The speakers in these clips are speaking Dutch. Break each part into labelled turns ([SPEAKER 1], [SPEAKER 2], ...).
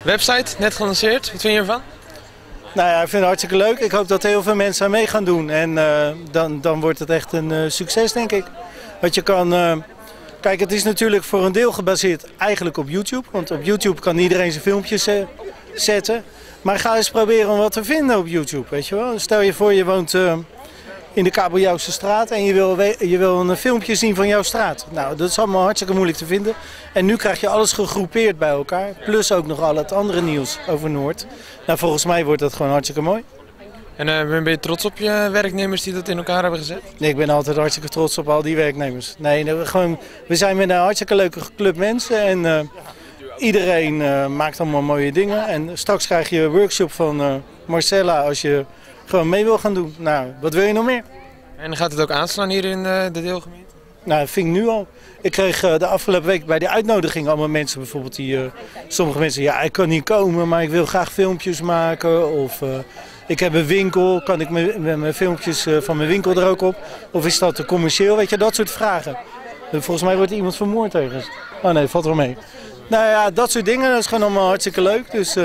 [SPEAKER 1] Website, net gelanceerd. Wat vind je ervan?
[SPEAKER 2] Nou ja, ik vind het hartstikke leuk. Ik hoop dat heel veel mensen aan mee gaan doen. En dan wordt het echt een succes, denk ik. Want je kan... Kijk, het is natuurlijk voor een deel gebaseerd eigenlijk op YouTube. Want op YouTube kan iedereen zijn filmpjes zetten. Maar ga eens proberen om wat te vinden op YouTube, weet je wel. Stel je voor, je woont in de Kabeljauwse straat en je wil een filmpje zien van jouw straat. Nou, dat is allemaal hartstikke moeilijk te vinden. En nu krijg je alles gegroepeerd bij elkaar. Plus ook nog al het andere nieuws over Noord. Nou, volgens mij wordt dat gewoon hartstikke mooi.
[SPEAKER 1] En ben je trots op je werknemers die dat in elkaar hebben gezet?
[SPEAKER 2] Nee, ik ben altijd hartstikke trots op al die werknemers. Nee, we zijn met een hartstikke leuke club mensen en iedereen maakt allemaal mooie dingen. En straks krijg je een workshop van Marcella als je gewoon mee wil gaan doen. Nou, wat wil je nog meer?
[SPEAKER 1] En gaat het ook aanslaan hier in de deelgemeente?
[SPEAKER 2] Nou, dat vind ik nu al. Ik kreeg de afgelopen week bij de uitnodiging allemaal mensen bijvoorbeeld die... sommige mensen, ja, ik kan niet komen, maar ik wil graag filmpjes maken. Of ik heb een winkel, kan ik mijn filmpjes van mijn winkel er ook op? Of is dat commercieel? Weet je, dat soort vragen. Volgens mij wordt er iemand vermoord ergens. Oh nee, valt wel mee. Nou ja, dat soort dingen, dat is gewoon allemaal hartstikke leuk. Dus,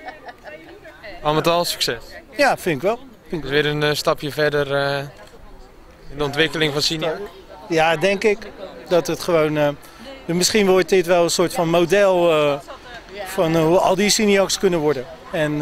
[SPEAKER 1] Al met al succes.
[SPEAKER 2] Ja, vind ik wel.
[SPEAKER 1] Dus weer een stapje verder in de ontwikkeling van Cineac?
[SPEAKER 2] Ja, denk ik. Dat het gewoon... misschien wordt dit wel een soort van model van hoe al die Cineacs kunnen worden. En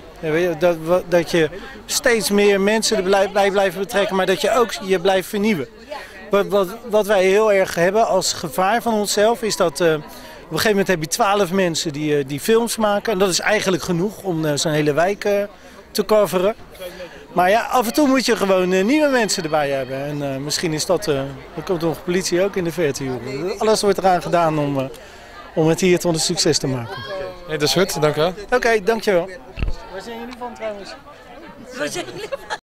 [SPEAKER 2] dat je steeds meer mensen erbij blijven betrekken, maar dat je ook je blijft vernieuwen. Wat wij heel erg hebben als gevaar van onszelf is dat... op een gegeven moment heb je 12 mensen die films maken. En dat is eigenlijk genoeg om zo'n hele wijk te coveren. Maar ja, af en toe moet je gewoon nieuwe mensen erbij hebben. En misschien is dat... er komt nog politie ook in de verte. Alles wordt eraan gedaan om het hier tot een succes te maken.
[SPEAKER 1] Nee, dat is goed, dank u wel.
[SPEAKER 2] Oké, dankjewel. Waar zijn jullie van trouwens?